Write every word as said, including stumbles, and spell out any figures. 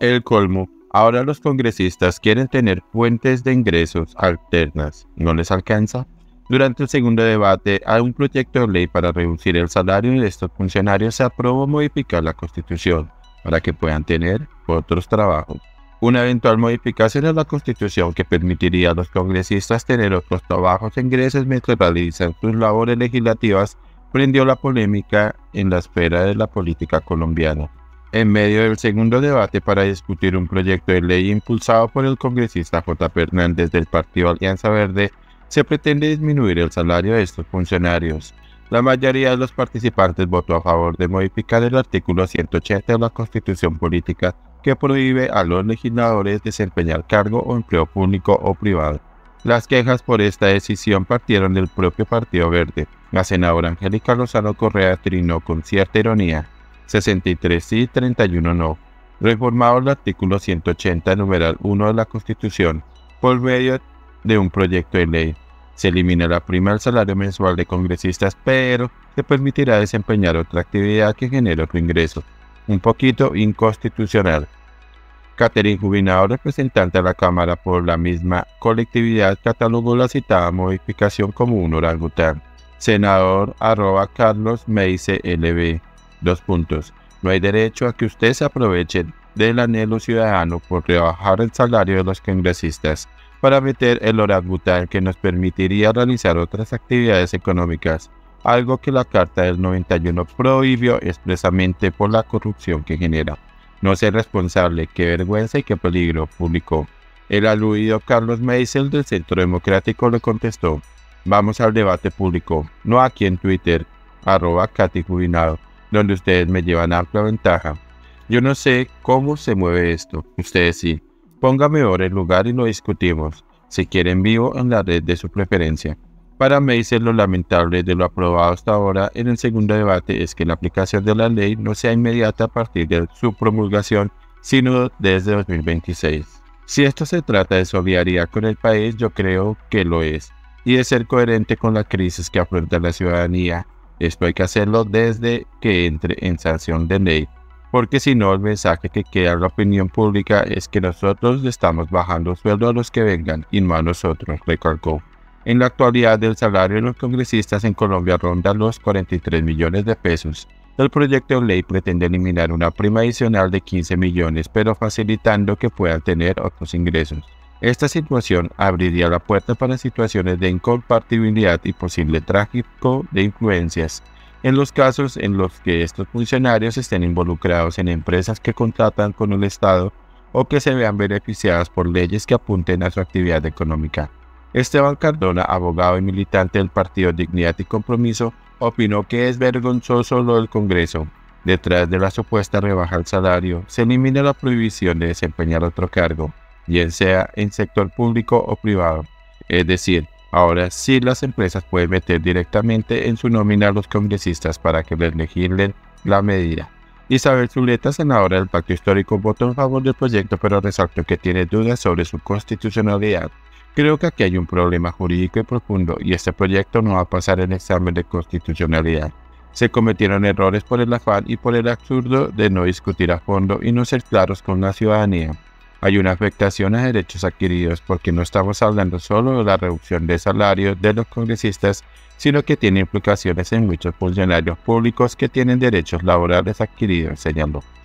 El colmo. Ahora los congresistas quieren tener fuentes de ingresos alternas. ¿No les alcanza? Durante el segundo debate a un proyecto de ley para reducir el salario de estos funcionarios se aprobó modificar la Constitución para que puedan tener otros trabajos. Una eventual modificación a la Constitución que permitiría a los congresistas tener otros trabajos e ingresos mientras realizan sus labores legislativas prendió la polémica en la esfera de la política colombiana. En medio del segundo debate para discutir un proyecto de ley impulsado por el congresista J. Fernández del Partido Alianza Verde, se pretende disminuir el salario de estos funcionarios. La mayoría de los participantes votó a favor de modificar el artículo ciento ochenta de la Constitución Política que prohíbe a los legisladores desempeñar cargo o empleo público o privado. Las quejas por esta decisión partieron del propio Partido Verde. La senadora Angélica Lozano Correa trinó con cierta ironía: sesenta y tres sí, treinta y uno no. Reformado el artículo ciento ochenta, numeral uno de la Constitución, por medio de un proyecto de ley. Se elimina la prima del salario mensual de congresistas, pero se permitirá desempeñar otra actividad que genere otro ingreso. Un poquito inconstitucional. Catherine Jubinado, representante de la Cámara por la misma colectividad, catalogó la citada modificación como un orangután. Senador arroba Carlos Meice L B. Dos puntos. No hay derecho a que usted se aproveche del anhelo ciudadano por rebajar el salario de los congresistas para meter el orangután que nos permitiría realizar otras actividades económicas, algo que la Carta del noventa y uno prohibió expresamente por la corrupción que genera. No ser responsable, qué vergüenza y qué peligro, publicó. El aludido Carlos Meisel del Centro Democrático le contestó: vamos al debate público, no aquí en Twitter, arroba Katy Jubinado, donde ustedes me llevan amplia ventaja. Yo no sé cómo se mueve esto, ustedes sí. Póngame ahora el lugar y lo discutimos, si quieren vivo en la red de su preferencia. Para Meisel, lo lamentable de lo aprobado hasta ahora en el segundo debate es que la aplicación de la ley no sea inmediata a partir de su promulgación, sino desde dos mil veintiséis. Si esto se trata de solidaridad con el país, yo creo que lo es, y de ser coherente con la crisis que afronta la ciudadanía. Esto hay que hacerlo desde que entre en sanción de ley, porque si no el mensaje que queda en la opinión pública es que nosotros le estamos bajando sueldo a los que vengan y no a nosotros, recalcó. En la actualidad, el salario de los congresistas en Colombia ronda los cuarenta y tres millones de pesos. El proyecto de ley pretende eliminar una prima adicional de quince millones, pero facilitando que puedan tener otros ingresos. Esta situación abriría la puerta para situaciones de incompatibilidad y posible tráfico de influencias, en los casos en los que estos funcionarios estén involucrados en empresas que contratan con el Estado o que se vean beneficiadas por leyes que apunten a su actividad económica. Esteban Cardona, abogado y militante del Partido Dignidad y Compromiso, opinó que es vergonzoso lo del Congreso. Detrás de la supuesta rebaja al salario, se elimina la prohibición de desempeñar otro cargo, bien sea en sector público o privado. Es decir, ahora sí las empresas pueden meter directamente en su nómina a los congresistas para que les legislen la medida. Isabel Zuleta, senadora del Pacto Histórico, votó en favor del proyecto, pero resaltó que tiene dudas sobre su constitucionalidad. Creo que aquí hay un problema jurídico y profundo y este proyecto no va a pasar el examen de constitucionalidad. Se cometieron errores por el afán y por el absurdo de no discutir a fondo y no ser claros con la ciudadanía. Hay una afectación a derechos adquiridos porque no estamos hablando solo de la reducción de salarios de los congresistas, sino que tiene implicaciones en muchos funcionarios públicos que tienen derechos laborales adquiridos, señaló.